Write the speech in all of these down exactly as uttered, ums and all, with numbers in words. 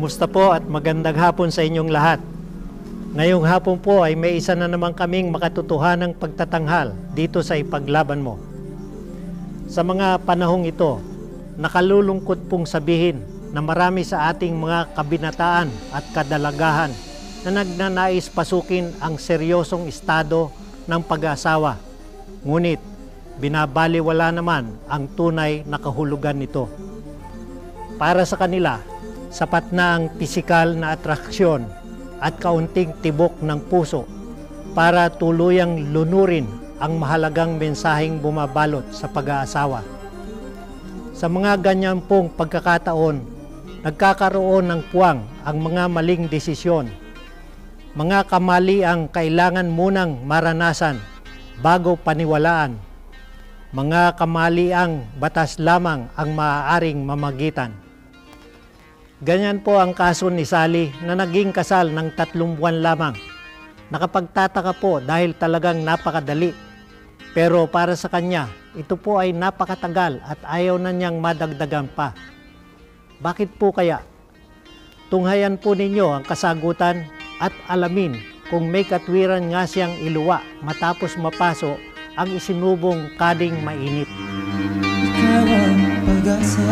Kumusta po at magandang hapon sa inyong lahat. Ngayong hapon po ay may isa na naman kaming makatotohanang pagtatanghal dito sa Ipaglaban Mo. Sa mga panahong ito, nakalulungkot pong sabihin na marami sa ating mga kabinataan at kadalagahan na nagnanais pasukin ang seryosong estado ng pag-aasawa. Ngunit, binabaliwala naman ang tunay na kahulugan nito. Para sa kanila, sapat na ang pisikal na atraksyon at kaunting tibok ng puso para tuluyang lunurin ang mahalagang mensaheng bumabalot sa pag-aasawa. Sa mga ganyan pong pagkakataon, nagkakaroon ng puwang ang mga maling desisyon, mga kamali ang kailangan munang maranasan bago paniwalaan, mga kamali ang batas lamang ang maaaring mamagitan. Ganyan po ang kaso ni Sally na naging kasal ng tatlong buwan lamang. Nakapagtataka po dahil talagang napakadali. Pero para sa kanya, ito po ay napakatagal at ayaw na niyang madagdagan pa. Bakit po kaya? Tunghayan po ninyo ang kasagutan at alamin kung may katwiran nga siyang iluwa matapos mapaso ang isinubong kading mainit. Ikaw ang pag-asa,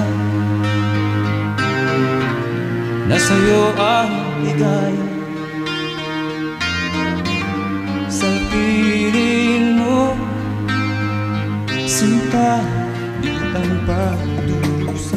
nasa'yo ang ligaya, sa piling mo sinta di ang pagdusa.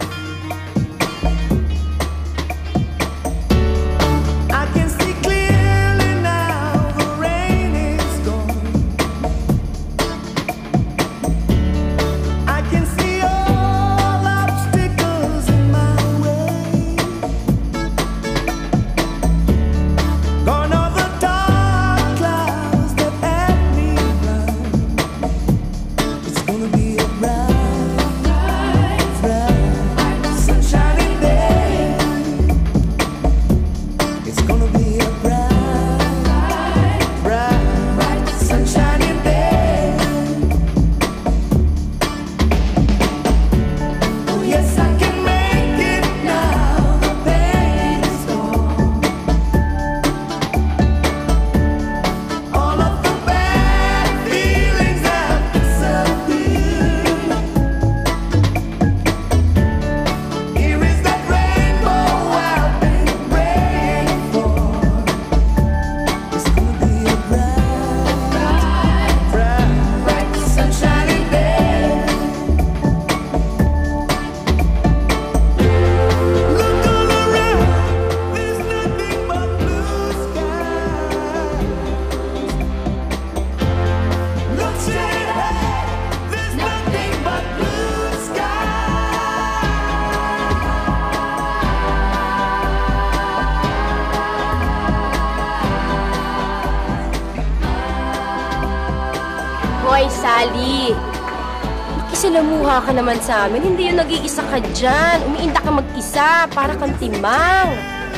Hoy, Sally! Makisalamuha ka naman sa amin. Hindi yung nag-iisa ka dyan. Umiinda ka mag-isa. Para kang timang.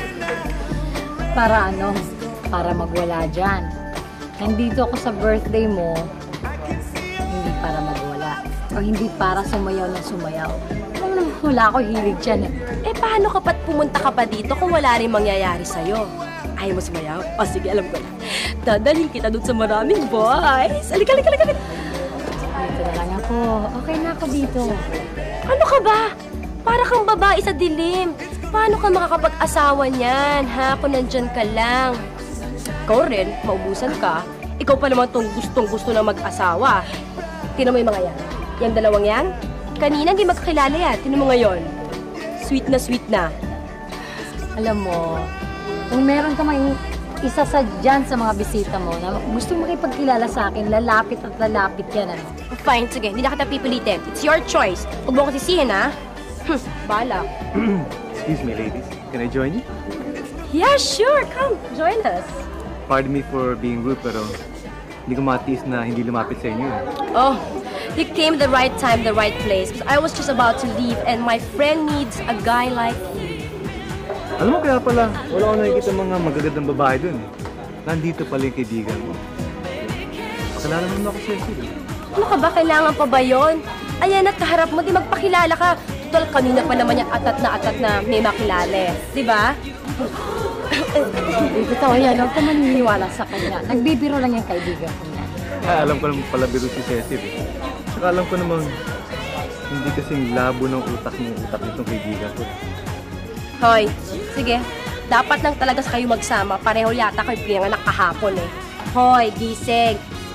Para ano? Para magwala dyan. Nandito ako sa birthday mo, hindi para magwala. O hindi para sumayaw ng sumayaw. Ano, wala ako hilig dyan eh. Eh, paano kapat pumunta ka pa dito kung wala rin mangyayari sa'yo? Ayaw mo sumayaw? O sige, alam ko na. Dadalhin kita doon sa maraming boys. Alika, alika, alika. Dito na lang ako. Okay na ako dito. Ano ka ba? Para kang babae sa dilim. Paano ka makakapag-asawa niyan, ha? Kung nandyan ka lang. Ikaw rin, maubusan ka. Ikaw pa naman tong gustong-gusto na mag-asawa. Tinan mo yung mga yan. Yung dalawang yan? Kanina hindi magkakilala yan. Tinan mo ngayon. Sweet na sweet na. Alam mo, kung meron ka may isa sa dyan sa mga bisita mo na gusto makipagkilala sa akin, lalapit at lalapit yan, ano? Fine, sige. Hindi na kita pipilitin. It's your choice. Huwag mo ko sisihin, ha? Hm, bala. Excuse me, ladies. Can I join you? Yeah, sure. Come, join us. Pardon me for being rude, pero hindi ko matiis na hindi lumapit sa inyo. Oh, you came the right time, the right place. I was just about to leave and my friend needs a guy like you. Alam mo, kaya pala, wala akong nakikita mga magagandang babae dun eh. Nandito pala yung kaibigan mo. Pakilala mo naman ako sa'yo. Ano ka ba? Kailangan pa ba yun? Ayan at kaharap mo, di magpakilala ka. Total, kanina pa naman yung atat na atat na may makilala eh. Di ba? Hindi totoo yan. Huwag ka maniniwala sa kanya. Nagbibiro lang yung kaibigan ko niya. Ay, alam ko naman pala biro si Cecil eh. Saka alam ko namang hindi kasing labo ng utak ng utak nitong kaibigan ko. Hoy, sige. Dapat lang talaga sa kayo magsama. Pareho yata kayo pinanganak kahapon eh. Hoy, gising.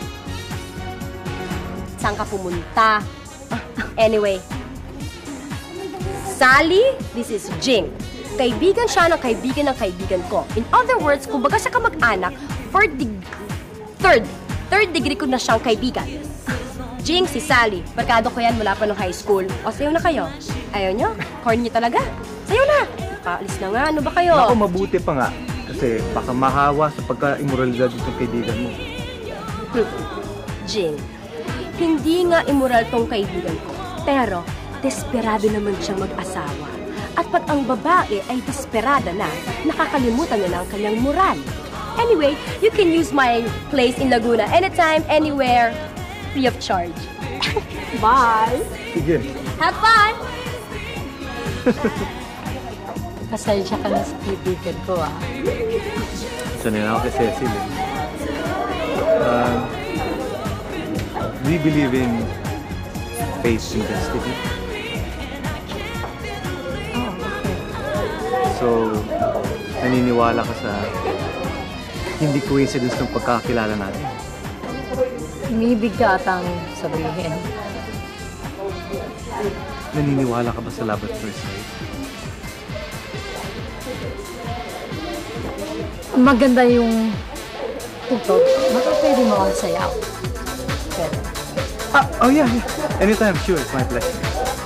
Saan ka pumunta? Anyway. Sally, this is Jing. Kaibigan siya ng kaibigan ng kaibigan ko. In other words, kung baga siya kamag-anak, third, dig- third, third degree ko na siyang kaibigan. Jing, si Sally. Barkado ko yan mula pa nung high school. O, sayo na kayo. Ayaw nyo? Corny nyo talaga? Sayo na! Kaalis na nga. Ano ba kayo? Ako, mabuti pa nga. Kasi baka mahawa sa pagka-immoralidad itong kaibigan mo. Hmm. Jing, hindi nga immoral tong kaibigan ko. Pero, desperado naman siyang mag-asawa. At pag ang babae ay desperada na, nakakalimutan na lang kanyang moral. Anyway, you can use my place in Laguna anytime, anywhere, free of charge. Bye! Sige. Have fun! Pasensya ka na sa kaibigan ko, ah. Sanay na ako kay Cecil eh. Uh, do you believe in fate and destiny? So, naniniwala ka sa hindi coincidence ng pagkakakilala natin? Umibig ka atang sabihin. Naniniwala ka ba sa love at first sight? Maganda yung tugtog. Baka pwede mo akong sayaw. Pwede. Ah, oh yeah, yeah. Anytime, sure. It's my pleasure.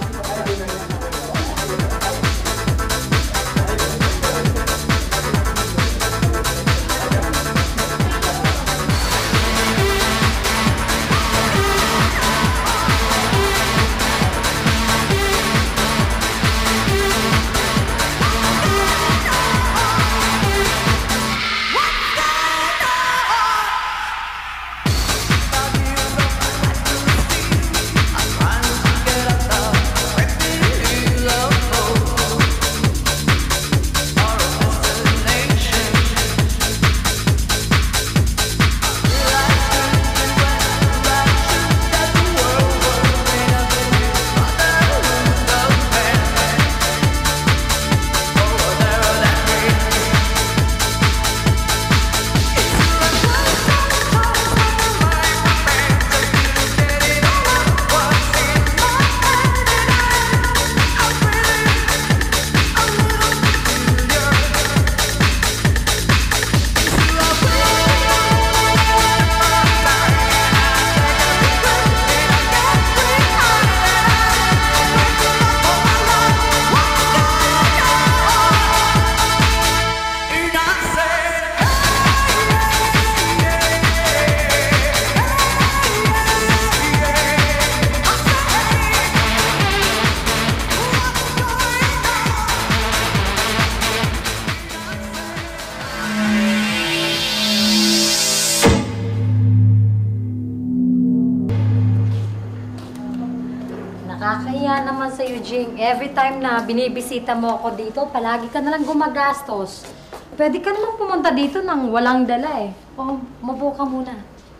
Nakakahiya naman sa'yo, Jing. Every time na binibisita mo ako dito, palagi ka nalang gumagastos. Pwede ka naman pumunta dito nang walang dala eh. O, mabuo ka muna.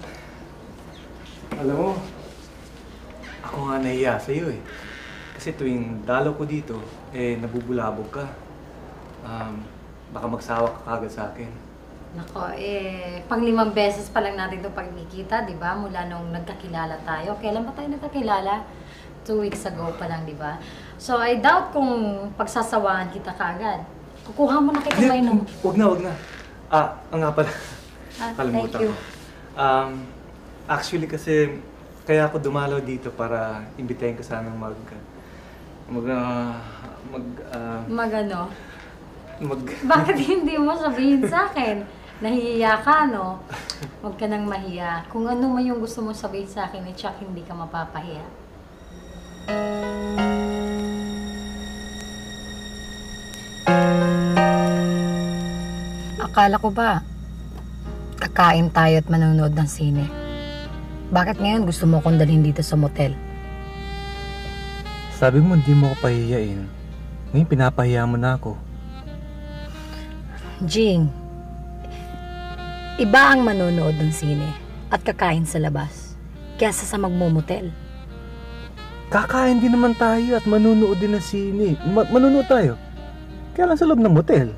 Alam mo, ako nga nahiya sa'yo eh. Kasi tuwing dalaw ko dito, eh nabubulabog ka. Um, baka magsawa ka kagad sa akin. Nako, eh, panglimang beses pa lang natin itong pagkikita, di ba? Mula nung nagkakilala tayo. Kailan ba tayo nagkakilala? Two weeks ago pa lang, di ba? So, I doubt kung pagsasawaan kita kaagad. Kukuha mo na kita may nung... Huwag na, huwag na. Ah, ang nga pala. Ah, Kalimutan thank you. ko. Um, actually kasi, kaya ako dumalaw dito para imbitahin ka sanang mag... Mag... Uh, mag... Uh, Mag ano? mag... Bakit hindi mo sabihin sa akin? Nahihiya ka, no? Huwag ka nang mahiya. Kung ano man yung gusto mo sabihin sa akin, eh, tsak hindi ka mapapahiya. Akala ko ba, kakain tayo at manonood ng sine. Bakit ngayon gusto mo akong dalhin dito sa motel? Sabi mo hindi mo ako pahihiyain. Ngayon pinapahiya mo na ako. Jing, iba ang manonood ng sine at kakain sa labas kaysa sa magmomotel. Kakain din naman tayo at manunood din ng sine. Ma- manunood tayo. Kaya lang sa loob ng motel.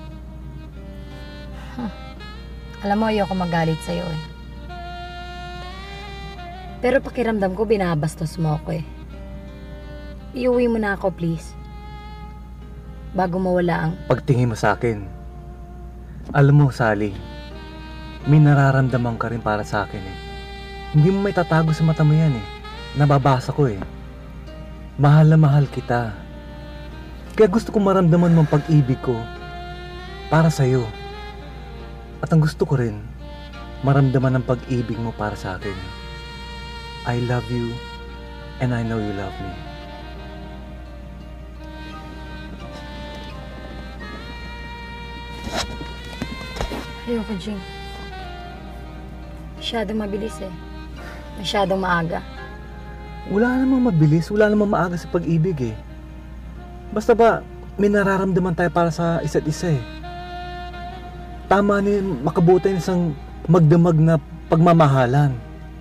Huh. Alam mo, ayoko magalit sa'yo eh. Pero pakiramdam ko, binabastos mo ako eh. Iuwi mo na ako, please. Bago mawala ang... Pagtingin mo sa akin. Alam mo, Sally, may nararamdaman ka rin para sa akin eh. Hindi mo may tatago sa mata mo yan eh. Nababasa ko eh. Mahal na mahal kita. Kaya gusto ko maramdaman mo ang pag-ibig ko para sa'yo. At ang gusto ko rin, maramdaman ang pag-ibig mo para sa akin. I love you and I know you love me. Ayoko, Jing. Masyadong mabilis eh. Masyadong maaga. Wala namang mabilis, wala namang maaga sa pag-ibig eh. Basta ba, may nararamdaman tayo para sa isa't isa eh. Tama ni makabuti ng isang magdamag na pagmamahalan.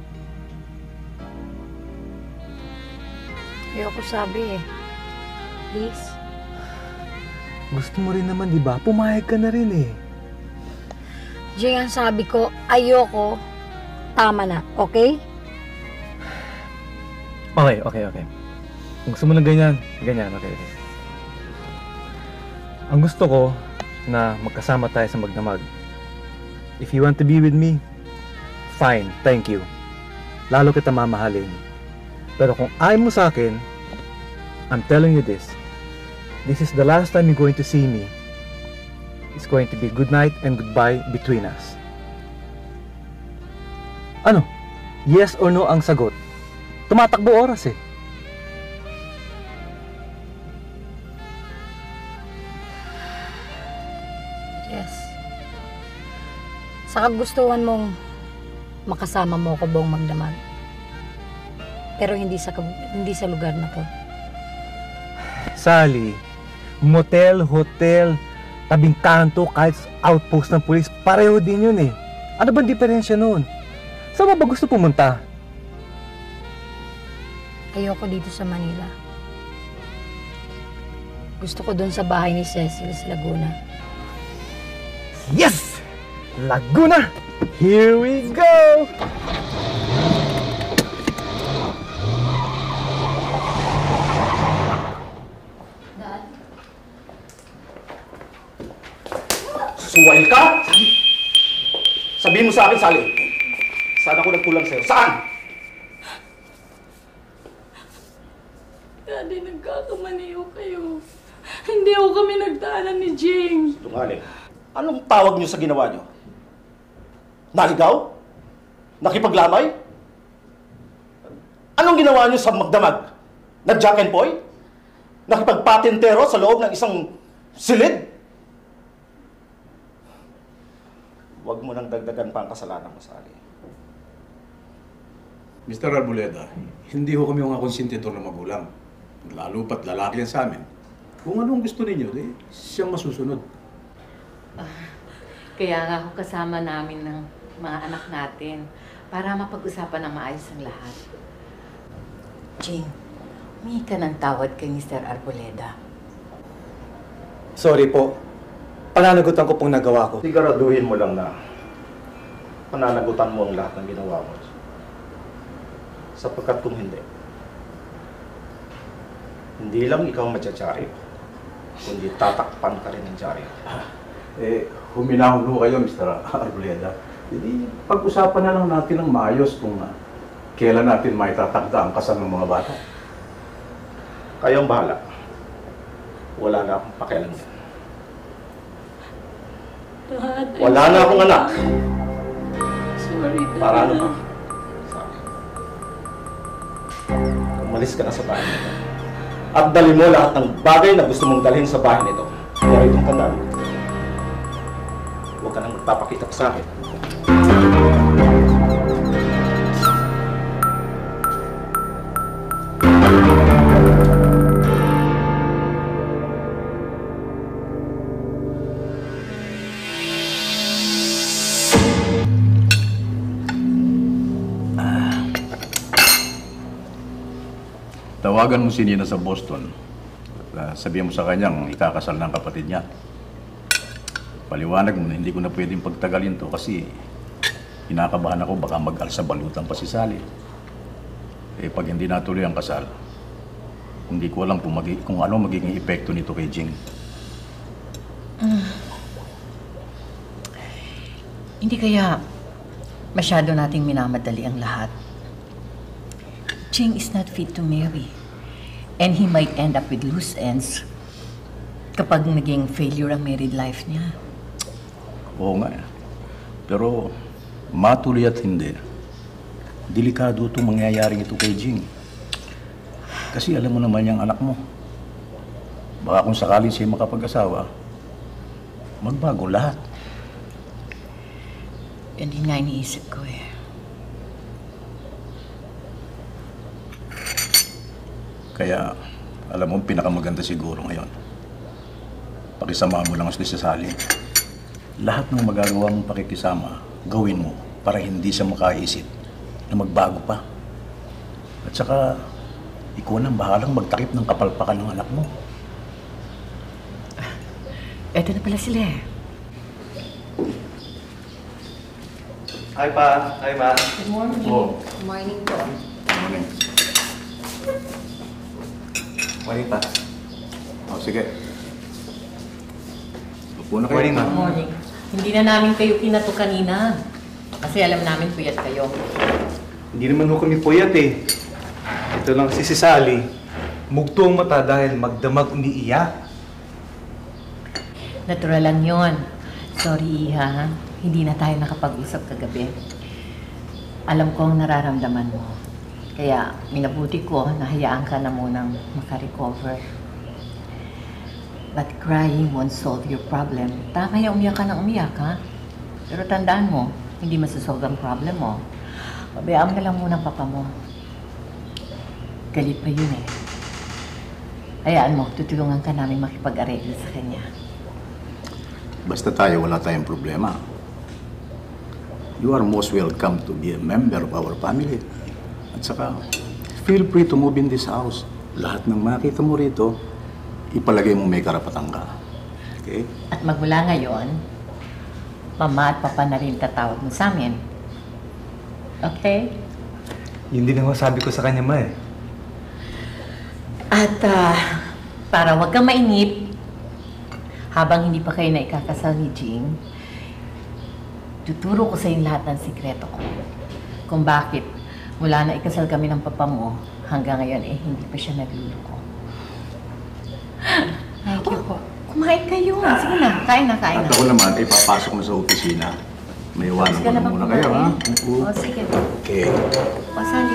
Ayoko sabi eh. Please. Gusto mo rin naman, di ba? Pumayag ka na rin eh. Jing, ang sabi ko, ayoko. Tama na, okay? Okay, okay, okay. Kung gusto mo ng ganyan, ganyan, okay, okay. Ang gusto ko na magkasama tayo sa magdamag. If you want to be with me, fine, thank you. Lalo kita mamahalin. Pero kung ayaw mo sa akin, I'm telling you this. This is the last time you're going to see me. It's going to be good night and goodbye between us. Ano? Yes or no ang sagot? Tumatakbo oras eh. Yes. Sa kagustuhan mong makasama mo ko buong magdamag. Pero hindi sa hindi sa lugar na to. Sally, motel, hotel, tabing kanto, kahit outpost ng pulis, pareho din yun eh. Ano bang diferensya noon? Saan ba gusto pumunta? Ayoko dito sa Manila. Gusto ko dun sa bahay ni Cecil sa Laguna. Yes! Laguna! Here we go! Suwail ka? Sabihin mo sa akin, Sally. Saan ako nagkulang sa'yo? Saan? Daddy, nagkakamali ho kayo. Hindi ho kami nagdaanan ni Jing. Lungaling. Anong tawag niyo sa ginawa niyo? Naligaw? Nakipaglamay? Anong ginawa niyo sa magdamag? Nag-jack and boy? Nakipagpatintero sa loob ng isang silid? Huwag mo nang dagdagan pa ang kasalanan mo, Sally. Mister Arboleda, hindi ho kami mga konsentidor na magulang. Lalo pat lalaki yan sa amin. Kung anong gusto ninyo, eh, siyang masusunod. Uh, kaya nga ako kasama namin ng mga anak natin para mapag-usapan ng maayos ang lahat. Jing, humingi ka ng tawad kay Mister Arboleda. Sorry po. Pananagutan ko pong nagawa ko. Siguraduhin mo lang na pananagutan mo ang lahat ng ginawa mo. Sapagkat kung hindi, hindi lang ikaw matyatsari, kundi tatakpan ka rin ng dyaryo. Eh, huminahon ho kayo, Mister Arboleda. Hindi, pag-usapan na lang natin ng maayos kung uh, kailan natin maitatakda ang kasal ng mga bata. Kayong bahala. Wala na akong pakialam yan. Dad, Wala na akong anak. Sorry, Dad. Para ano ba? Umalis ka na sa bahay nito. At dali mo lahat ng bagay na gusto mong dalhin sa bahay nito. Pero itong tandaan, huwag ka nang magpapakita pa sa akin. tawagan mo si Nina sa Boston. At, uh, sabihan mo sa kanyang ikakasal ng kapatid niya. Paliwanag mo na hindi ko na pwedeng pagtagalin to kasi kinakabahan ako baka mag-alsa balutan pa si Sally. Eh pag hindi natuloy ang kasal, hindi ko alam kung, magi- kung ano magiging epekto nito kay Jing. Mm. Hindi kaya masyado nating minamadali ang lahat. Jing is not fit to marry. And he might end up with loose ends kapag naging failure ang married life niya. Oo nga. Pero matuloy at hindi, delikado itong mangyayaring ito kay Jing. Kasi alam mo naman yung anak mo. Baka kung sakaling siya makapag-asawa, magbago lahat. Yan din nga iniisip ko eh. Kaya, alam mo, pinakamaganda siguro ngayon. Pakisama mo lang si Sally. Lahat ng magagawa mong pakikisama, gawin mo para hindi siya makaisip na magbago pa. At saka, ikaw nang bahalang magtakip ng kapalpakan ng anak mo. Eto na pala sila eh. Hi, Pa. Hi, Ma. Good morning. Oh. Good morning po. Morning. Morning, Pa. Oh, sige. Upo na kayo. Morning, Ma. Good morning. Hindi na namin kayo kinato kanina. Kasi alam namin puyat kayo. Hindi naman ho kami puyat eh. Ito lang kasi si Sally. Mugto ang mata dahil magdamag umiiyak. Natural lang yon. Sorry, Iha. ha? Hindi na tayo nakapag-usap kagabi. Alam ko ang nararamdaman mo. Kaya minabuti ko na hayaan ka na munang makarecover. But crying won't solve your problem. Tama yung umiyak ka ng umiyak, ha? Pero tandaan mo, hindi masasolve ang problem mo. Pabayaan ka lang muna ang papa mo. Galit pa yun eh. Hayaan mo, tutulungan ka namin makipag-areglo sa kanya. Basta tayo, wala tayong problema. You are most welcome to be a member of our family. At saka, feel free to move in this house. Lahat ng makita mo rito, ipalagay mo may karapatan ka. Okay? At magmula ngayon, mama at papa na rin tatawag mo sa amin. Okay? Yun din ang sabi ko sa kanya, Ma eh. At ah, para wag kang mainip, habang hindi pa kayo na ikakasal ni Jing, tuturo ko sa inyo lahat ng sikreto ko. Kung bakit mula na ikasal kami ng papa mo, hanggang ngayon eh hindi pa siya nagluluko. Thank you po. Kumain kayo. Sige na, kain na, kain na. At ako naman, ay papasok na sa opisina. May iwanan ko na muna kayo, ha? O, sige. Okay. O, sali.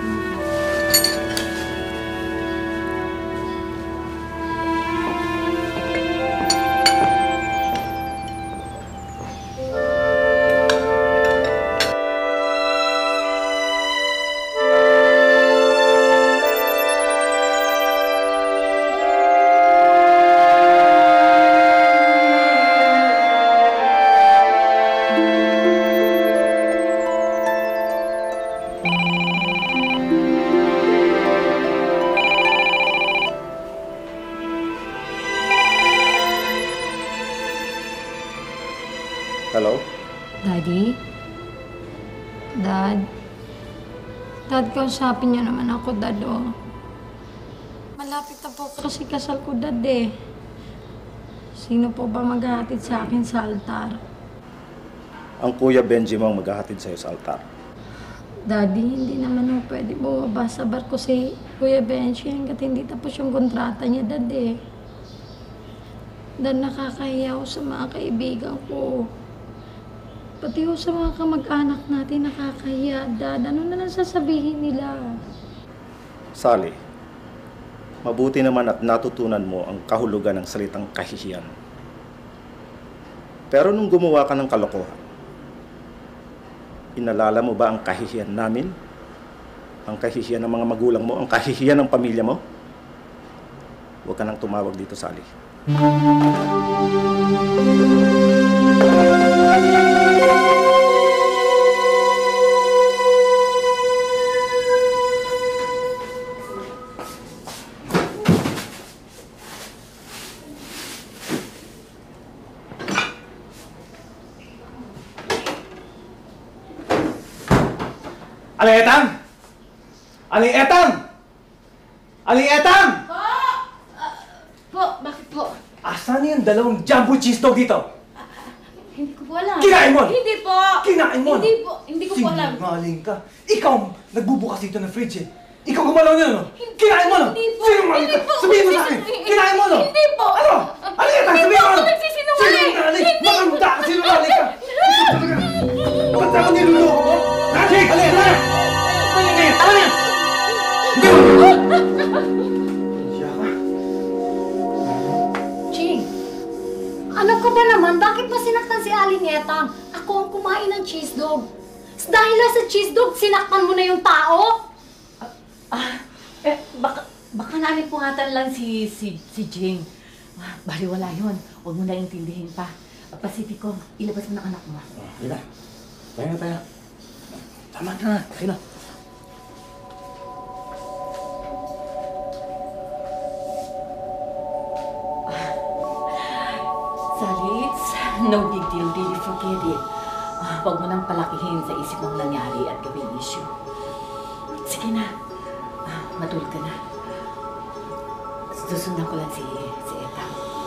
Hello? Daddy? Dad? Dad, kausapin niyo naman ako, Dad, oh. Malapit na po kasi kasal ko, Dad, eh. Sino po ba maghahatid sa akin sa altar? Ang Kuya Benji mo ang maghahatid sa'yo sa altar. Daddy, hindi naman ho pwede bumaba sa barko si Kuya Benji hanggat hindi tapos yung kontrata niya, Dad, eh. Dad, nakakahiya ako sa mga kaibigan ko. Pati ho sa mga kamag-anak natin nakakahiya, Dad. Ano na lang sasabihin nila? Sally, mabuti naman at natutunan mo ang kahulugan ng salitang kahihiyan. Pero nung gumawa ka ng kalokohan, inalala mo ba ang kahihiyan namin? Ang kahihiyan ng mga magulang mo? Ang kahihiyan ng pamilya mo? Huwag ka nang tumawag dito, Sally. Aling Etang! Aling Etang! Aling Etang! Po! Ah, po, bakit po? Asan yung dalawang jumbo cheese dog dito? Hindi ko po alam. Kinain mo! Hindi po! Kinain mo! Hindi po, hindi ko po alam. Sinungaling ka. Ikaw, nagbubukas dito ng fridge eh. Ikaw gumalaw niya, no? Kinain mo, no? Hindi po. Sinungaling Hindi ka. po. Sabihin mo sa akin. Kinain mo, no? Hindi po. Ano? Aling Etang, Hindi sabihin po mo, ako no? nagsisinungaling. Sinungaling! Hindi. Maganda ka, sinungaling ka! Ikaw talaga. Ba't ako niluloko mo? Magic! Aling Etang! Aling Etang! Hindi mo! Siya ka. Ching, ano ka ba naman? Bakit mo sinaktan si Aling Etang? Ako ang kumain ng cheese dog. Dahil lang sa cheese dog, sinaktan mo na yung tao? Ah, eh, baka, baka nalipungatan lang si, si, si Jing. Ah, baliwala yun. Huwag mo na intindihin pa. Pasipiko, ilabas mo ng anak mo. Hindi na. Tayo na tayo. Tama na. Tayo na. Sally, it's no big deal. Really forget it. Ah, huwag mo nang palakihin sa isip mong nangyari at gawing issue. Sige na. Ah, matulog ka na. Susundan ko lang si, si Etang.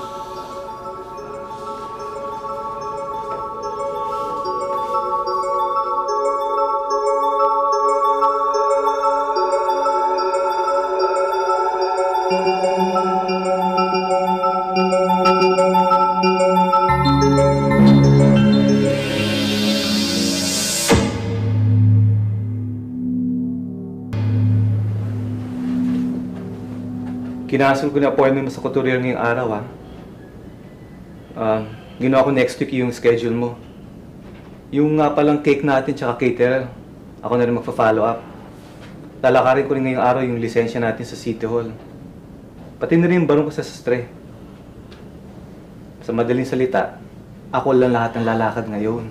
Kinasul ko na appointment mo sa couturier ngayong araw, ha? Ah, ginawa ko next week yung schedule mo. Yung nga palang cake natin tsaka caterer, ako na rin magpa-follow up. Lalakarin ko rin ngayong araw yung lisensya natin sa City Hall. Pati na rin yung barong ko sa sastre. Sa madaling salita, ako lang lahat ng lalakad ngayon.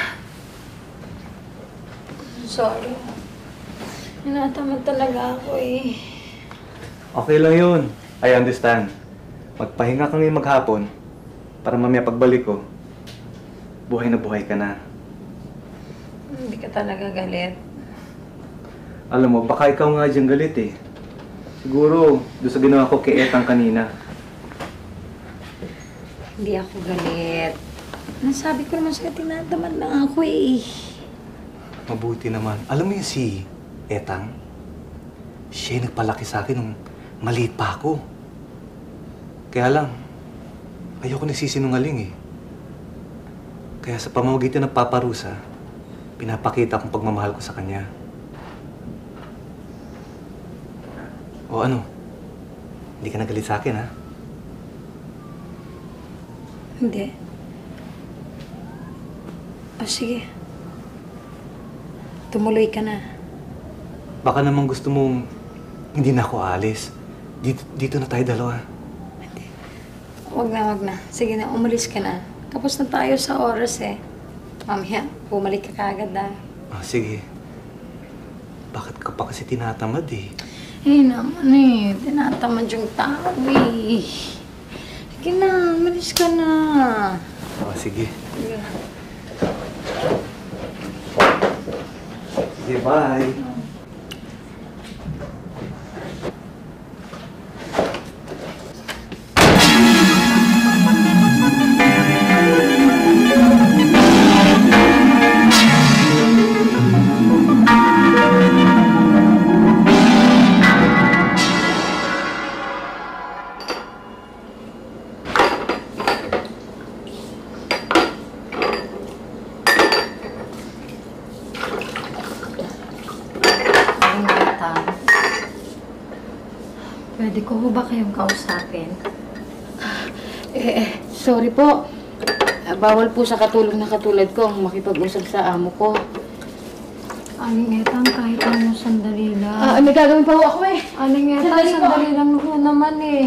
Sorry. Tinatamad talaga ako eh. Okay lang yun. I understand. Magpahinga ka ngayon maghapon para mamaya pagbalik ko, buhay na buhay ka na. Hindi ka talaga galit. Alam mo, baka ikaw nga dyan galit eh. Siguro, doon sa ginawa ko kay Etang kanina. Hindi ako galit. Nasabi ko naman sa'yo, tinatamad lang ako eh. Mabuti naman. Alam mo yun si Etang? Siya yung nagpalaki sa akin nung maliit pa ako. Kaya lang, ayoko nagsisinungaling eh. Kaya sa pamamagitan ng paparusa, pinapakita kong pagmamahal ko sa kanya. O ano? Hindi ka nagalit sa akin, ha? Hindi. O sige. Tumuloy ka na. Baka naman gusto mong hindi na ako alis. Dito, dito na tayo dalawa. Wag na, wag na. Sige na, umalis ka na. Tapos na tayo sa oras eh. Mamaya, bumalik ka kagad na. Ah, sige. Bakit ka pa kasi tinatamad eh? Eh naman eh, tinatamad yung tao eh. Sige na, umalis ka na. Ah, sige. Sige. Sige, bye. Pwede ko ba kayong kausapin? Eh, eh, sorry po. Ah, bawal po sa katulong na katulad ko ang makipag-usap sa amo ko. Aling Etang, kahit ano sandali lang. Ah, may gagawin pa ho ako eh. Aling Etang, Sandali po. sandali lang ho naman eh.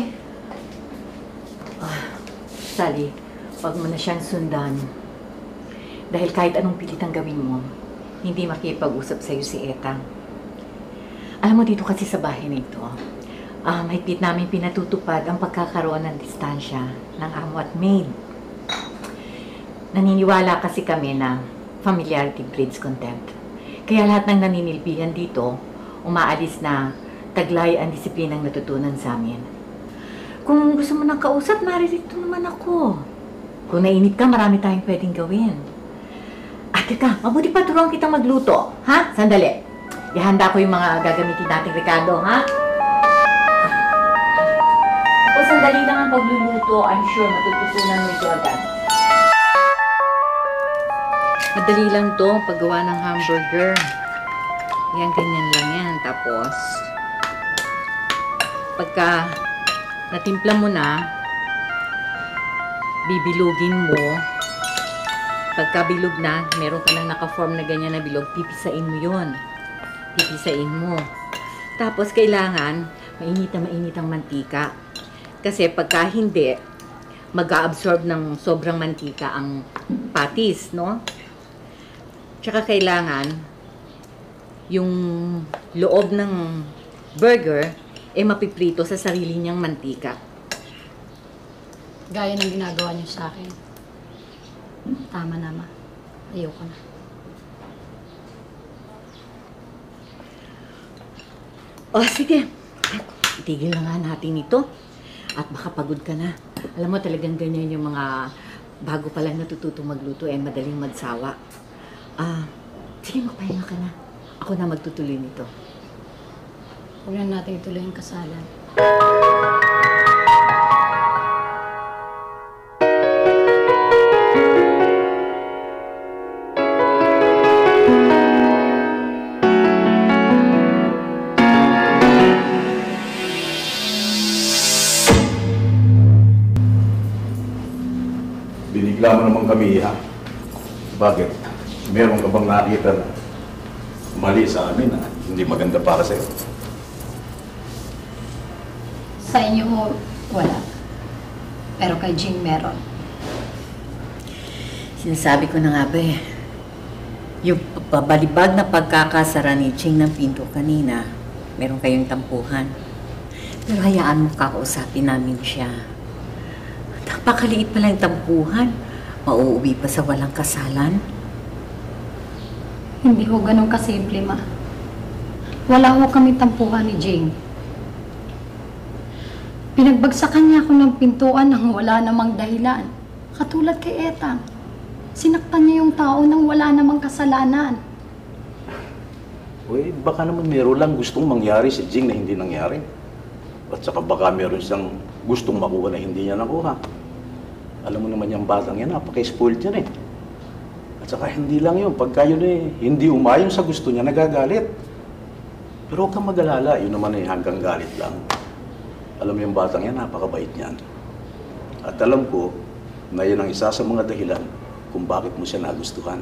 Ah, Sally, wag mo na siyang sundan. Dahil kahit anong pilitang gawin mo, hindi makipag-usap sa'yo si Etang. Alam mo, dito kasi sa bahay na ito, ah, mahigpit namin pinatutupad ang pagkakaroon ng distansya ng amo at maid. Naniniwala kasi kami na familiarity breeds contempt. Kaya lahat ng naninilbihan dito, umaalis na taglay ang disiplinang natutunan sa amin. Kung gusto mo ng kausap, naririto naman ako. Kung nainip ka, marami tayong pwedeng gawin. At teka, mabuti pa turuan kitang magluto. Ha? Sandali. Ihanda ko yung mga gagamitin nating Ricardo, ha? Kung sandali lang ang pagluluto, I'm sure matututunan mo ito agad. Madali lang to, paggawa ng hamburger. Yan, ganyan lang yan. Tapos, pagka natimpla mo na, bibilugin mo. Pagka bilog na, meron ka nang naka-form na ganyan na bilog, pipisain mo yun. Pipisain mo. Tapos, kailangan, mainit na mainit ang mantika. Kasi pagka hindi, mag-a-absorb ng sobrang mantika ang patis, no? Tsaka kailangan, yung loob ng burger, eh mapiprito sa sarili niyang mantika. Gaya ng ginagawa niyo sa akin. Tama na, ma. Ayoko na. O, sige. Itigil na nga natin ito. At baka pagod ka na. Alam mo, talagang ganyan yung mga bago pa lang natututong magluto, eh madaling magsawa. Ah, sige, magpahinga ka na. Ako na magtutuloy nito. Huwag na natin ituloy yung kasalan. Binigla mo naman kami, ha? Bakit? Meron ka bang nakita na mali sa amin, ha? Hindi maganda para sa'yo? Sa inyo, wala. Pero kay Jing meron. Sinasabi ko na nga ba eh. Yung pabalibag na pagkakasara ni Ching ng pinto kanina, meron kayong tampuhan. Pero hayaan mo kakausapin namin siya. Napakaliit pala yung tampuhan. Mauuwi pa sa walang kasalan. Hindi ho ganun kasimple, ma. Wala ho kami tampuhan ni Jing. Pinagbagsakan niya ako ng pintuan nang wala namang dahilan. Katulad kay Etang. Sinaktan niya yung tao nang wala namang kasalanan. Uy, baka naman meron lang gustong mangyari si Jing na hindi nangyari. At saka baka meron siyang gustong makuha na hindi niya nakuha. Alam mo naman yung batang yan, napaka-spoiled yan eh. At saka hindi lang yun, pagka yun eh, hindi umayon sa gusto niya, nagagalit. Pero huwag kang mag-alala, yun naman eh, hanggang galit lang. Alam mo yung batang yan, napakabait niyan. At alam ko na yun ang isa sa mga dahilan kung bakit mo siya nagustuhan.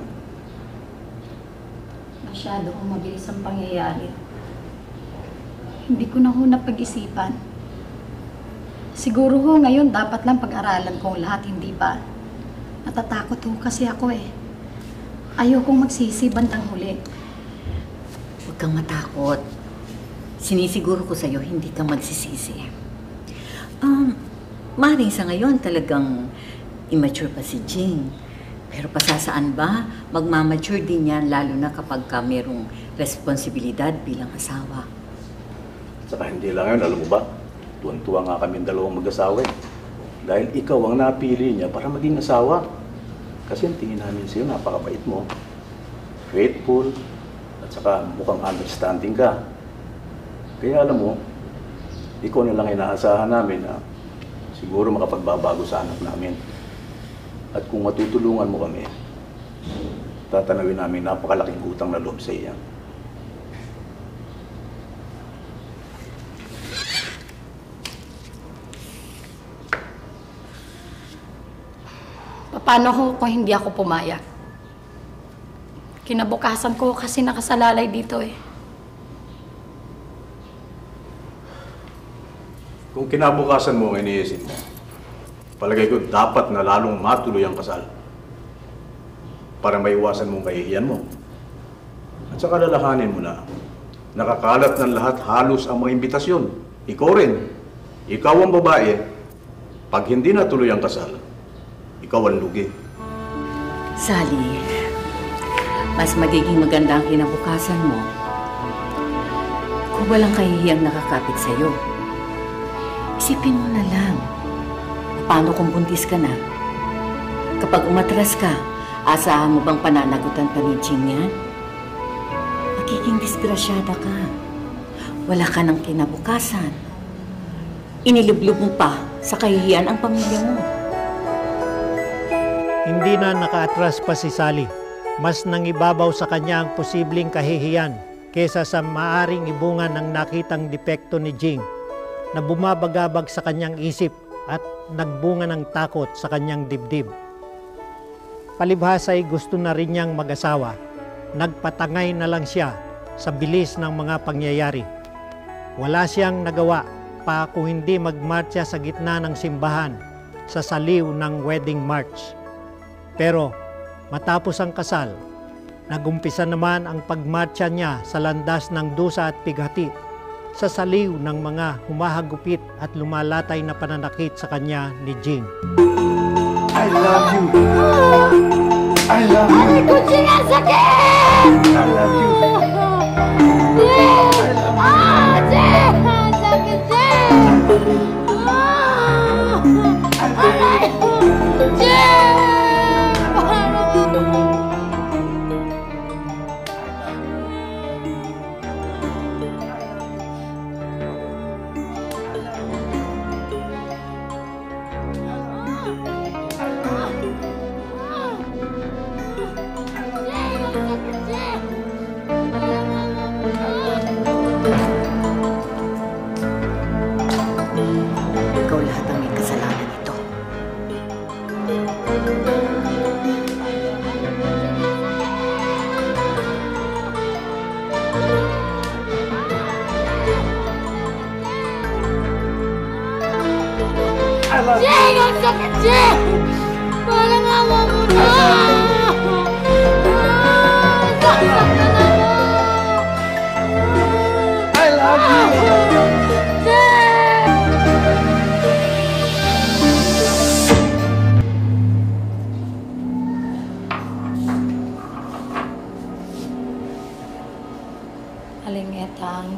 Masyado kong mabilis ang pangyayari. Hindi ko na ho napag-isipan. Siguro ho ngayon dapat lang pag-aralan ko lahat, hindi ba? Natatakot ho kasi ako eh. Ayokong magsisi bandang huli. Huwag kang matakot. Sinisiguro ko sa'yo, hindi ka magsisisi. Um, maring sa ngayon talagang immature pa si Jing. Pero pasasaan ba, magmamature din yan lalo na kapag ka merong responsibilidad bilang asawa. Saka hindi lang yun, alam mo ba? Tuwan-tuwa nga kami dalawang mag-asawa eh. Dahil ikaw ang napili niya para maging asawa. Kasi ang tingin namin sa'yo, napakabait mo. Faithful. At saka mukhang understanding ka. Kaya alam mo, ikaw na lang inaasahan namin na siguro makapagbabago sa anak namin. At kung matutulungan mo kami, tatanawin namin napakalaking utang na loob sa iya. Paano ho kung hindi ako pumayag? Kinabukasan ko kasi nakasalalay dito eh. Kung kinabukasan mo ang iniisip mo, palagay ko dapat na lalong matuloy ang kasal para maiwasan mong kahihiyan mo. At saka lalahanin mo na nakakalat ng lahat halos ang mga imbitasyon. Ikaw rin. Ikaw ang babae. Pag hindi natuloy ang kasal, ikaw ang lugi. Sally, mas magiging maganda ang kinabukasan mo kung walang kahihiyang nakakapit sa'yo. Isipin mo na lang, paano kung buntis ka na? Kapag umatras ka, asahan mo bang pananagutan pa ni Jing yan? Magiging disgrasyada ka. Wala ka ng kinabukasan. Inilublob mo pa sa kahihiyan ang pamilya mo. Hindi na nakaatras pa si Sally. Mas nangibabaw sa kanya ang posibleng kahihiyan kesa sa maaring ibunga ng nakitang depekto ni Jing na bumabagabag sa kanyang isip at nagbunga ng takot sa kanyang dibdib. Palibhasa ay gusto na rin niyang mag-asawa. Nagpatangay na lang siya sa bilis ng mga pangyayari. Wala siyang nagawa pa kung hindi magmarcha sa gitna ng simbahan sa saliw ng wedding march. Pero matapos ang kasal, nagumpisa naman ang pagmarcha niya sa landas ng dusa at pighati sa saliw ng mga humahagupit at lumalatay na pananakit sa kanya ni Jing. I love you. I love you. Aray ko, sinasakit! I love you. Jing! Ah, Jing! Sakit, Jing! Ah! Aray ko! Jing! Ikaw lahat ang may kasalanan ito. Jing! Ang sakit, Jing! Parang awa mo na! Ah, sakit na naman! I love you. Jing! Aling Etang.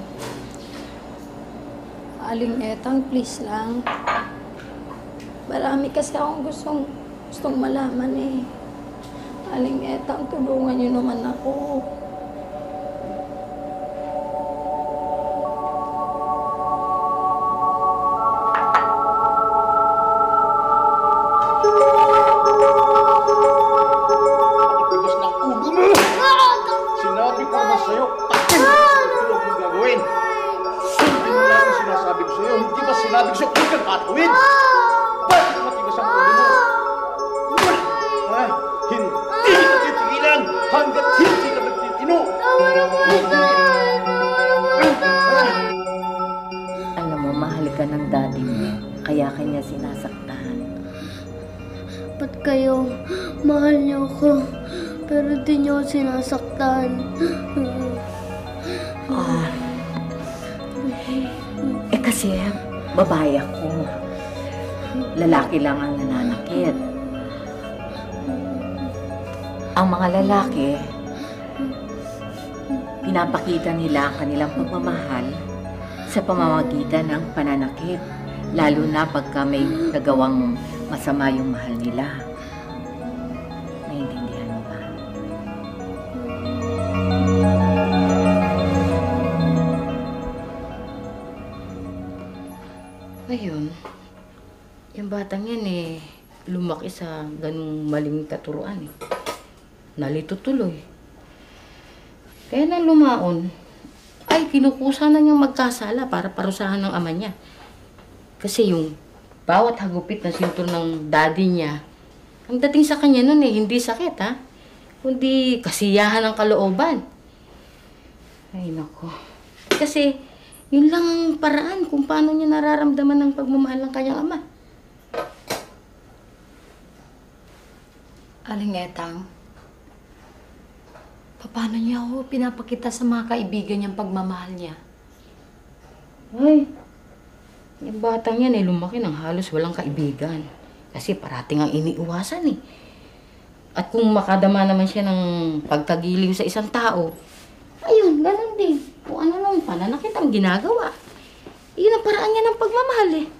Aling Etang, please lang. Marami kasi akong gustong, gustong malaman eh. Aling Etang, tulungan niyo naman ako. Tigas ng ulo mo! Sinabi ko na sa'yo, takin! Ito huwag mong gagawin! Hindi mo lang yung sinasabi ko sa'yo. Hindi ba sinabi ko sa'yo, huwag kang tatawin? Bakit matigas ang ulo mo? Ha? Hindi ka titigilan hanggat hindi ka nagtitino! Alam mo, mahal ka ng daddy mo, kaya kanya sinasaktan. Ba't kayo, mahal niyo ako, pero di niyo ako sinasaktan. Ah, eh kasi, babae ako. Lalaki lang ang nananakit. Ang mga lalaki, pinapakita nila ang kanilang pagmamahal sa pamamagitan ng pananakit, lalo na pagka may nagawang masama yung mahal nila. Naiintindihan mo ba? Ngayon, yung batang yan eh, lumaki sa ganung maling katuruan eh. Nalito tuloy. Kaya nang lumaon, ay kinukusa na niyang magkasala para parusahan ng ama niya. Kasi yung bawat hagupit na sintur ng daddy niya, ang dating sa kanya nun eh, hindi sakit ha, kundi kasiyahan ng kalooban. Ay nako. Kasi yun lang ang paraan kung paano niya nararamdaman ng pagmamahal ng kanyang ama. Aling Etang, paano niya ako pinapakita sa mga kaibigan niyang pagmamahal niya? Ay, yung batang yan eh, lumaki ng halos walang kaibigan. Kasi parating ang iniiwasan eh. At kung makadama naman siya ng pagkagiliw sa isang tao, ayun, ganun din. Kung ano nung pananakit ang ginagawa. Iyon ang paraan niya ng pagmamahal eh.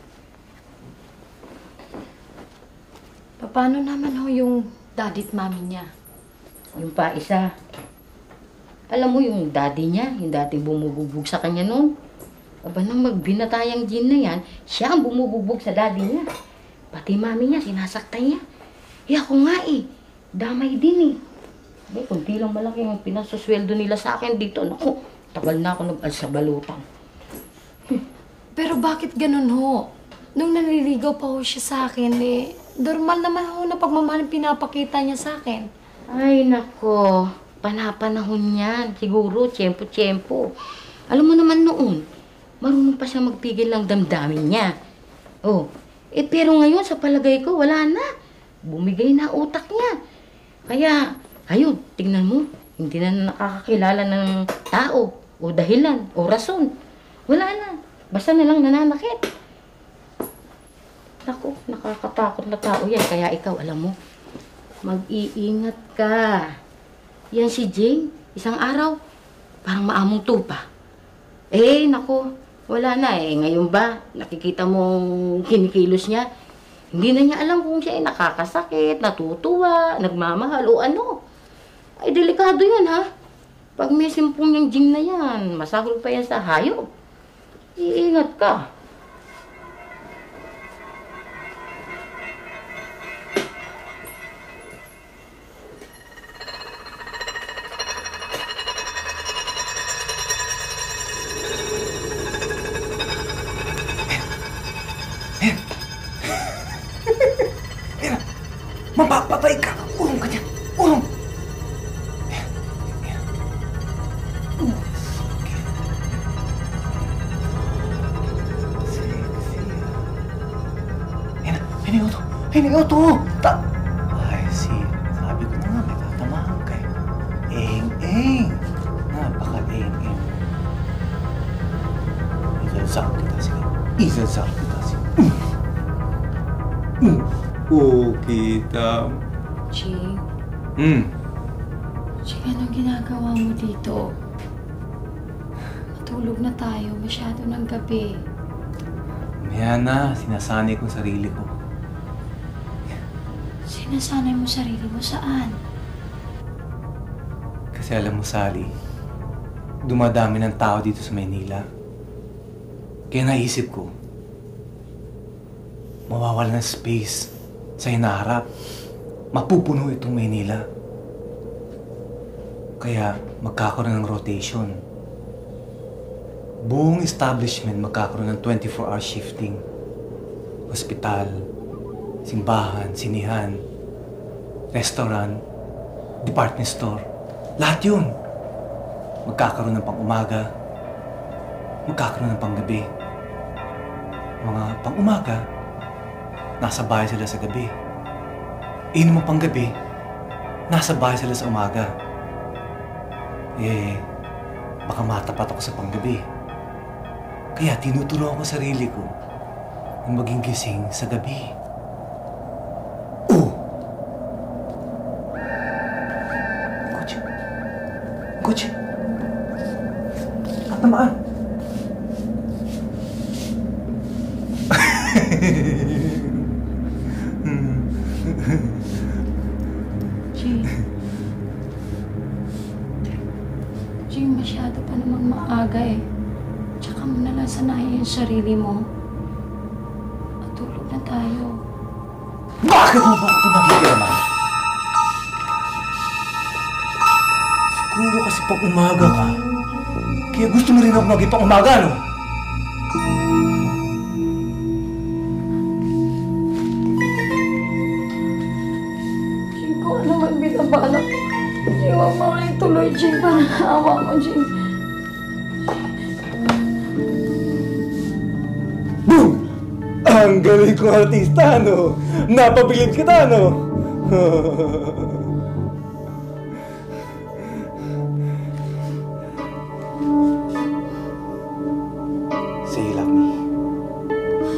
Paano naman ho yung daddy at mami niya? Yung pa isa. Alam mo yung daddy niya, yung dating bumubugbog sa kanya noon. Aba nang magbinatayang Jean na yan, siya ang bumubugbog sa daddy niya. Pati mami niya, sinasaktan niya. Eh ako nga eh, damay din eh. Eh, kunti lang malaki yung pinasusweldo nila sa akin dito. Naku, tagal na ako nag-alsa balutang. Pero bakit ganun ho? Nung naliligaw pa ho siya sa akin, eh, normal naman ho na pagmamahal pinapakita niya sa akin. Ay, nako. Panapanahon yan. Siguro, tiyempo-tiyempo. Alam mo naman noon, marunong pa siya magpigil ng damdamin niya. Oh, eh pero ngayon sa palagay ko, wala na. Bumigay na utak niya. Kaya, ayun, tingnan mo, hindi na nakakakilala ng tao, o dahilan, o rason. Wala na. Basta na lang nananakit. Naku, nakakatakot na tao yan. Kaya ikaw, alam mo, mag-iingat ka. Yan si Jing, isang araw, parang maamong tupa. Eh, naku, wala na eh. Ngayon ba, nakikita mong kinikilos niya, hindi na niya alam kung siya ay nakakasakit, natutuwa, nagmamahal o ano. Ay, delikado yan ha. Pag may simpong niyang Jing na yan, masahol pa yan sa hayop. Iingat ka. Mapapatay ka! Urong ka dyan! Urong! Hiniyoto! Hiniyoto! Ta... Ay, si... Sabi ko na nga, may tatamahan kay... Eng-eng! Napaka-eng-eng. Isalsal kita, sige. Isalsal kita, sige. Mm. Oh, kita. Jing? Hmm. Jing, anong ginagawa mo dito? Matulog na tayo. Masyado ng gabi. Maya na, sinasanay kong sarili ko. Sinasanay mo sarili mo saan? Kasi alam mo, Sally, dumadami ng tao dito sa Maynila. Kaya naisip ko, mawawala ng space sa hinaharap. Mapupuno itong Maynila. Kaya magkakaroon ng rotation. Buong establishment magkakaroon ng twenty-four hour shifting. Hospital, simbahan, sinihan, restaurant, department store. Lahat yun. Magkakaroon ng pang-umaga. Magkakaroon ng pang-gabi. Mga pang-umaga, nasa bahay sila sa gabi. Eh, naman pang-gabi, nasa bahay sila sa umaga. Eh, baka matapat ako sa pang-gabi. Kaya tinuturo ako sarili ko na maging gising sa gabi. Oh! Kotse! Kotse! Tatamaan! Jing. Jing, masyado pa namang maaga eh. Tsaka mo na lang sanayin yung sarili mo. Matulog na tayo. Bakit mo ba ako pinakikirama? Siguro kasi pag umaga ka, kaya gusto mo rin ako maging pang umaga, no? Jing, kung ano man binabalak ko. Jing, huwag mo kayo tuloy, Jing. Parang naawa mo, Jing. Boom! Ang galing kong artista, no? Napabilib kita, no? Say you love me.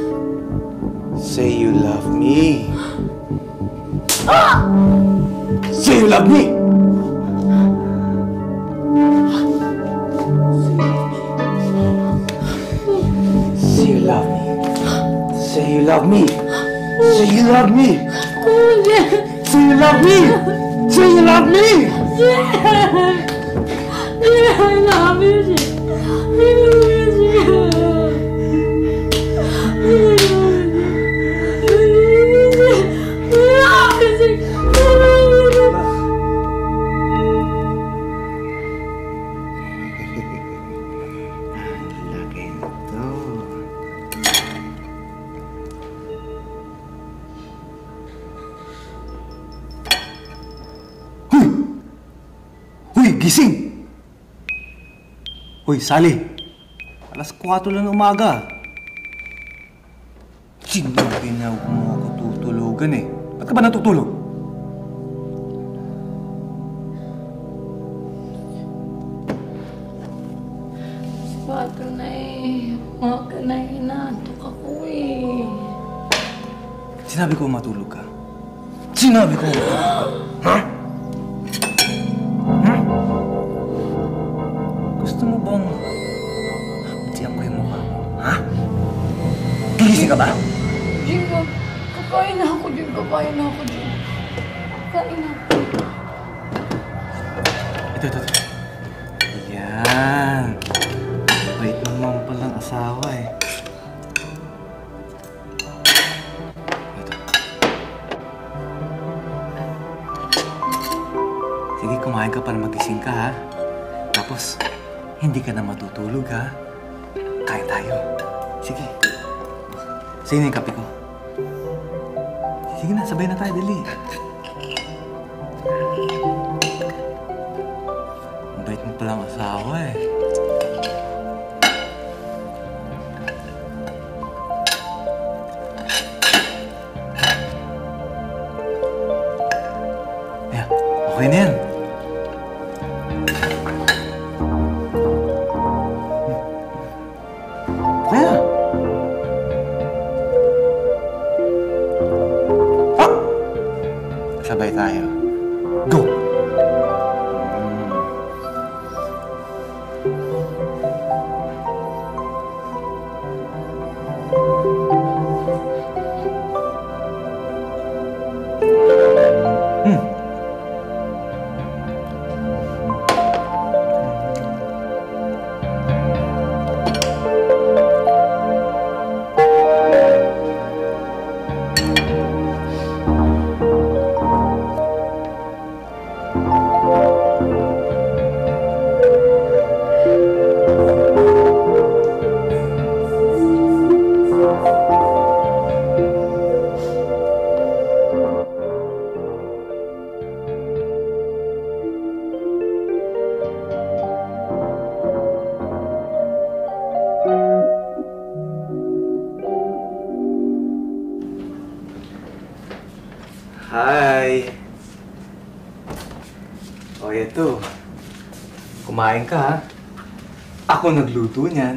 Say you love me. Ah! love me? Say you love me. Say you love me. Say you love me. Say you love me. Say you love me. I love you, Jing. I love you, Uy, gising! Uy, Sally! Alas kwatro lang ng umaga. Sinabi na huwag mo ako tutulugan eh. Ba't ka ba natutulog? Pato na eh. Maka na hinatok ako eh. Sinabi ko matulog ka. Sinabi ko matulog ka. Ha? Gusto mo bang haptiyan ko yung mukha mo? Ha? Gigising ka ba? Jing, kakain na ako, Jing. Kakain na ako, Jing. Kakain na ako. Ito, ito, ito. Ayan. Wait naman palang asawa eh. Ito. Sige, kumain ka para magising ka ha. Tapos, hindi ka na matutulog, ha? Kain tayo. Sige. Sige na yung kape ko. Sige na, sabay na tayo, dali. Ang bait mo palang asawa, eh. Ayan, okay na yan. Sabay tayo. Go! Hmm. Hi! O, eto. Kumain ka, ha? Ako nagluto niyan.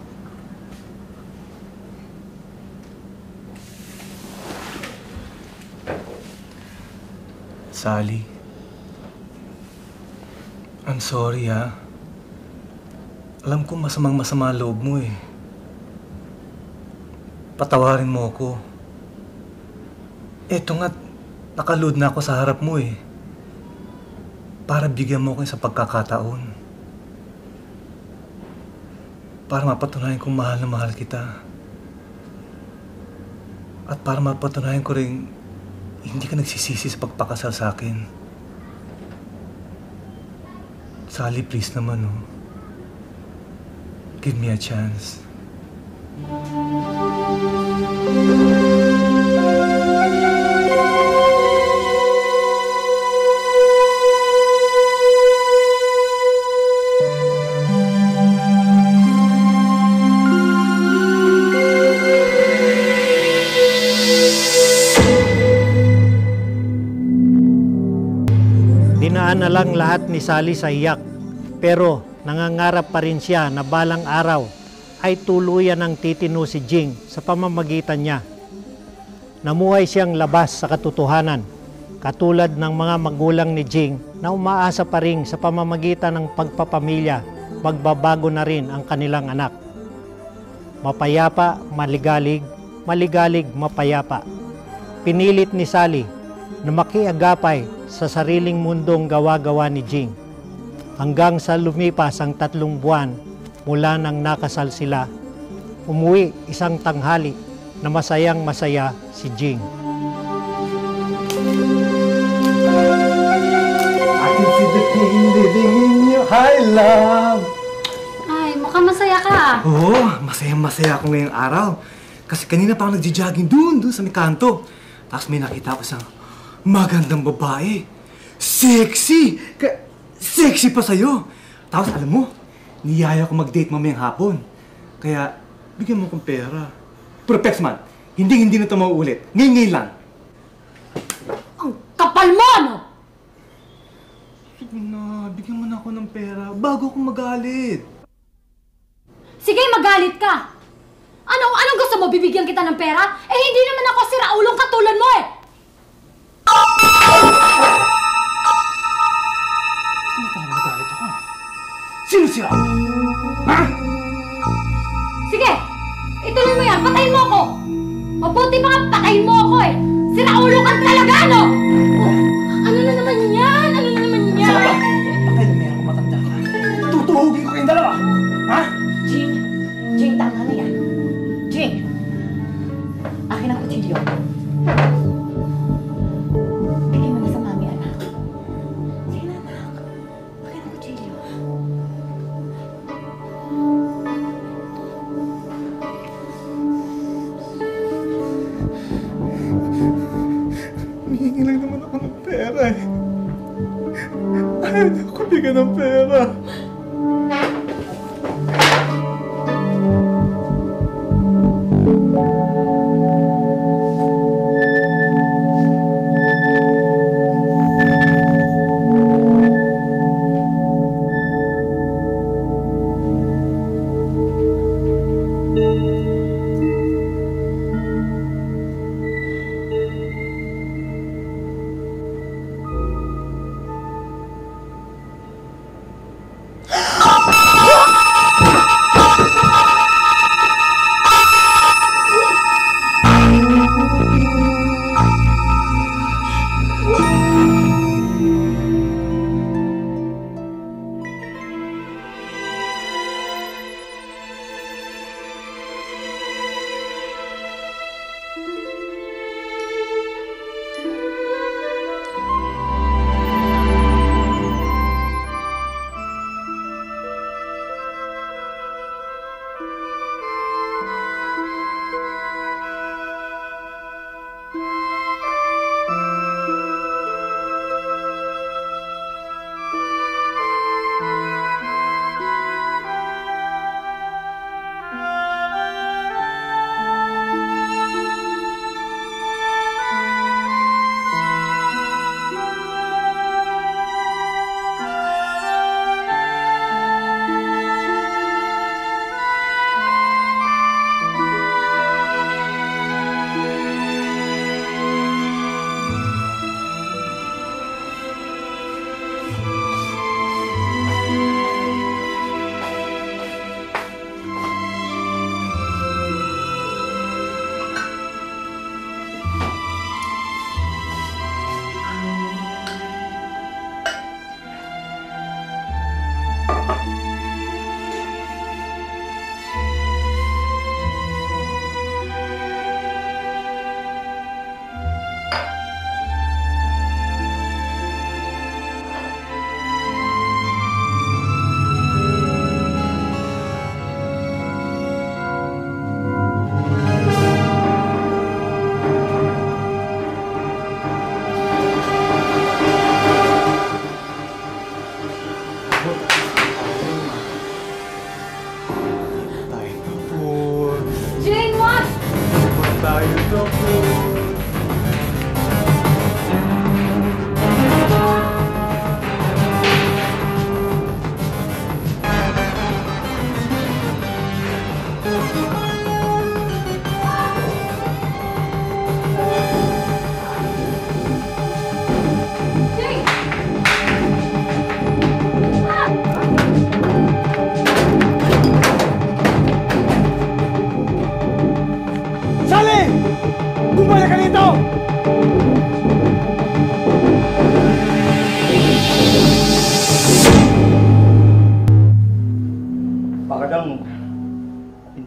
Sally. I'm sorry, ha? Alam ko masamang masama loob mo, eh. Patawarin mo ako. Eto nga, nakaload na ako sa harap mo eh. Para bigyan mo ako sa pagkakataon. Para mapatunayan kong mahal na mahal kita. At para mapatunayan ko rin hindi ka nagsisisi sa pagpakasal sa akin. Sally, please naman, oh. Give me a chance. Dinaan na lang lahat ni Sally sa iyak, pero nangangarap pa rin siya na balang araw ay tuluyan ng titino si Jing sa pamamagitan niya. Namuhay siyang labas sa katotohanan, Katulad ng mga magulang ni Jing na umaasa pa rin sa pamamagitan ng pagpapamilya, magbabago na rin ang kanilang anak. Mapayapa, maligalig, maligalig, mapayapa. Pinilit ni Sally na makiagapay sa sariling mundong gawa-gawa ni Jing. Hanggang sa lumipas ang tatlong buwan mula nang nakasal sila, umuwi isang tanghali na masayang masaya si Jing. I can see the pain living in your high love. Ay, mukhang masaya ka. Oo, masayang-masaya ako ngayong araw. Kasi kanina pa ako nagja-jogging dun, dun sa may kanto. Tapos may nakita ko isang magandang babae. Sexy! Ka sexy pa sa'yo. Tapos alam mo, niyaya ko mag-date mamayang hapon. Kaya, bigyan mo akong pera. Pero Pexman, hindi-hindi na ito mauulit. Ngayon-ngayon lang. Ang kapal mo, ano? Sige na, bigyan mo na ako ng pera bago ako magalit. Sige, magalit ka. Ano, anong gusto mo? Bibigyan kita ng pera? Eh, hindi naman ako si Raulong katulad mo eh! Sino talaga magalit ako? Sino si Raul? Ha? Sige, ituloy mo yan. Patayin mo ako. Mabuti pa nga patayin mo ako eh. Si Raulong ka talaga, no? Oh, ano na naman yan? Ano na naman yan? Saka ba? Patay na meron ko matanda ka. Tutuhugin ko kayong dalawa. Ha? Jing, Jing, tama na yan. Jing, akin ang kutsilyo. Bigay mo na sa mami, anak. Sige na, anak. Akin ang kutsilyo. Humihingi lang naman ako ng pera eh. Ayaw na ako bigyan ng pera.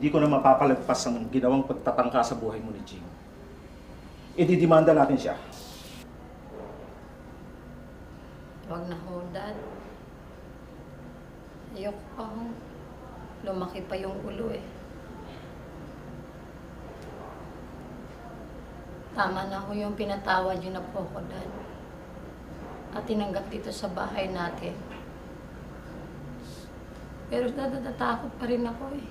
Hindi ko na mapapalagpas ang ginawang pagtatangka sa buhay mo ni Jing. Ididimanda natin siya. Huwag na ho, Dad. Ayoko pa ho. Lumaki pa yung ulo eh. Tama na ho yung pinatawad yun na po ko, Dad. At tinanggap dito sa bahay natin. Pero natatakot pa rin ako eh.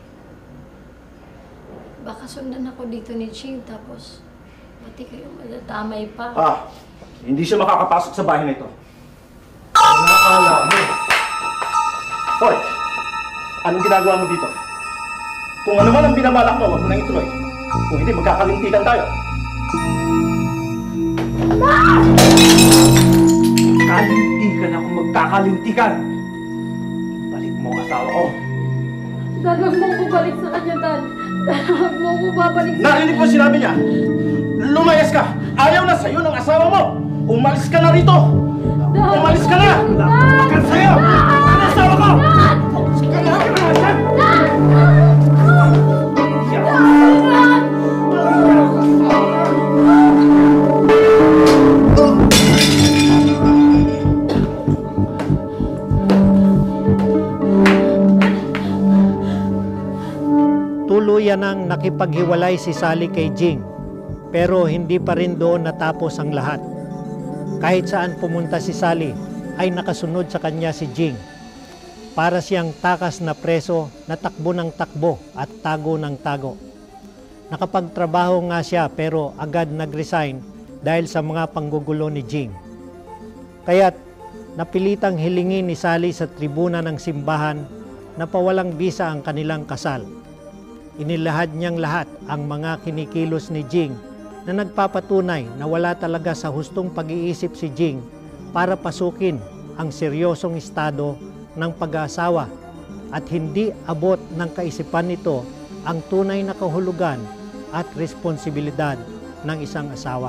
Baka sundan ako dito ni Ching, tapos pati kayo madatamay pa. Ah, hindi siya makakapasok sa bahay na ito. Nakakala mo. Hoy, anong ginagawa mo dito? Kung ano man ang binabalak mo, huwag mo nang ituloy. Kung hindi, magkakalintikan tayo. Kalintikan ako, magkakalintikan. Balik mo ang asawa ko. Dad, huwag mo ko balik sa kanya, Dad. Dad, huwag mo ko babalik sa Narinig mo sinabi niya. Lumayas ka. Ayaw na sa'yo ng asawa mo. Umalis ka na rito. Umalis ka na. Bakit sa'yo? Ang asawa ko. Umalis ka na. Tuluyan nang nakipaghiwalay si Sally kay Jing, pero hindi pa rin doon natapos ang lahat. Kahit saan pumunta si Sally, ay nakasunod sa kanya si Jing. Para siyang takas na preso na takbo ng takbo at tago ng tago. Nakapagtrabaho nga siya pero agad nag-resign dahil sa mga panggugulo ni Jing. Kaya't napilitang hilingin ni Sally sa tribuna ng simbahan na pawalang bisa ang kanilang kasal. Inilahad niyang lahat ang mga kinikilos ni Jing na nagpapatunay na wala talaga sa hustong pag-iisip si Jing para pasukin ang seryosong estado ng pag-aasawa at hindi abot ng kaisipan nito ang tunay na kahulugan at responsibilidad ng isang asawa.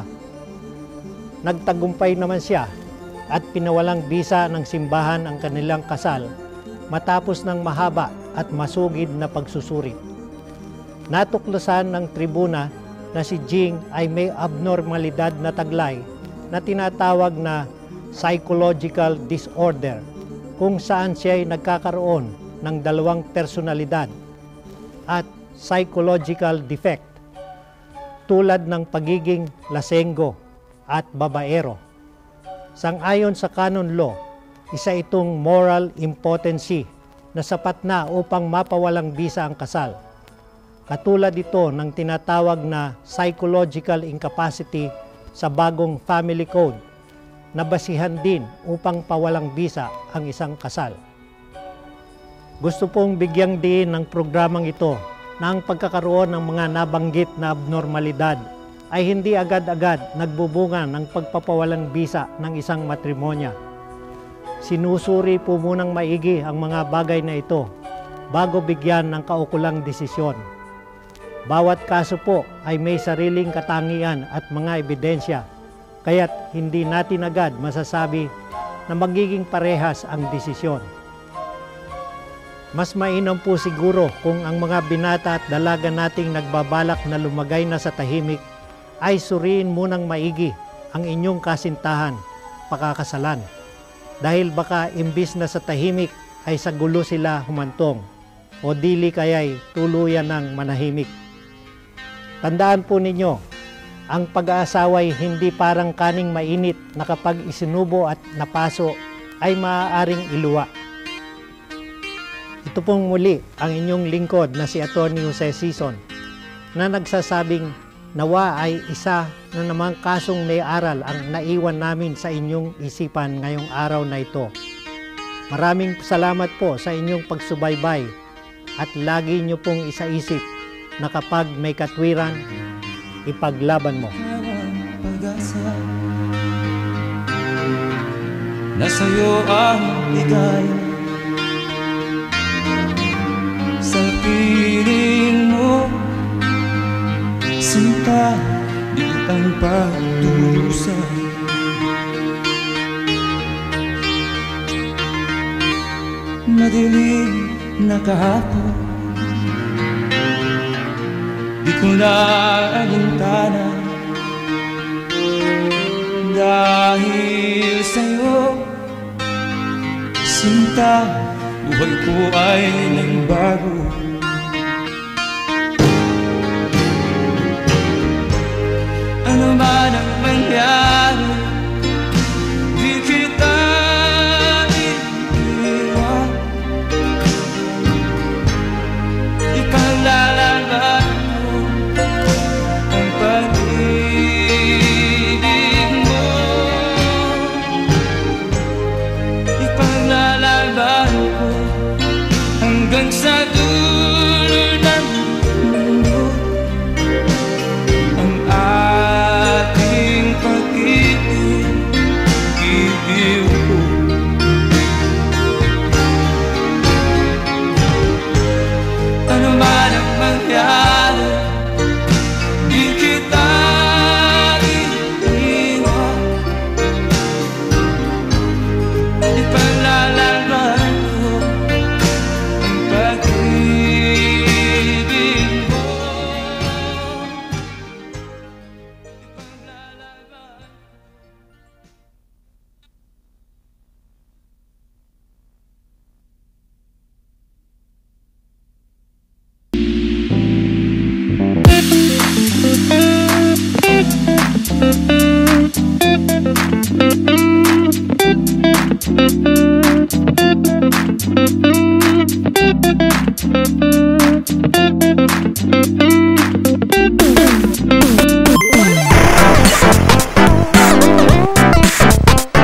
Nagtagumpay naman siya at pinawalang bisa ng simbahan ang kanilang kasal matapos ng mahaba at masugid na pagsusuri. Natuklasan ng tribuna na si Jing ay may abnormalidad na taglay na tinatawag na psychological disorder, kung saan siya ay nagkakaroon ng dalawang personalidad at psychological defect tulad ng pagiging lasenggo at babaero. Sang-ayon sa canon law, isa itong moral impotency na sapat na upang mapawalang bisa ang kasal. Katulad ito ng tinatawag na psychological incapacity sa bagong family code na basihan din upang pawalang bisa ang isang kasal. Gusto pong bigyang diin ng programang ito na ang pagkakaroon ng mga nabanggit na abnormalidad ay hindi agad-agad nagbubunga ng pagpapawalang bisa ng isang matrimonya. Sinusuri po munang maigi ang mga bagay na ito bago bigyan ng kaukulang desisyon. Bawat kaso po ay may sariling katangian at mga ebidensya, kaya't hindi natin agad masasabi na magiging parehas ang desisyon. Mas mainam po siguro kung ang mga binata at dalaga nating nagbabalak na lumagay na sa tahimik ay suriin munang maigi ang inyong kasintahan, pakakasalan. Dahil baka imbis na sa tahimik ay sa gulo sila humantong o dili kaya'y tuluyan ng manahimik. Tandaan po ninyo, ang pag-aasawa'y hindi parang kaning mainit na kapag isinubo at napaso ay maaaring iluwa. Ito pong muli ang inyong lingkod na si Atty. Jose Sison na nagsasabing nawa ay isa na namang kasong may aral ang naiwan namin sa inyong isipan ngayong araw na ito. Maraming salamat po sa inyong pagsubaybay at lagi nyo pong isaisip na kapag may katwiran, ipaglaban mo. Pag-asa, nasa'yo ang ligaya. Sa piling mo, sinta, di ang pagtusan. Madilim na kahapon, ko na alintana. Dahil sa'yo, sinta, buhay ko ay nagbago. Ano man ang mangyari, di kita iiwan. Ipaglalaban ko ang pag-ibig mo. Ipaglalaban ko hanggang sa dulo ng mundo ang ating pag-ibig, ibig ko. Ano man ang mangyari, di kita iiwan. Ipaglalaban ko ang pag-ibig mo. Thank you.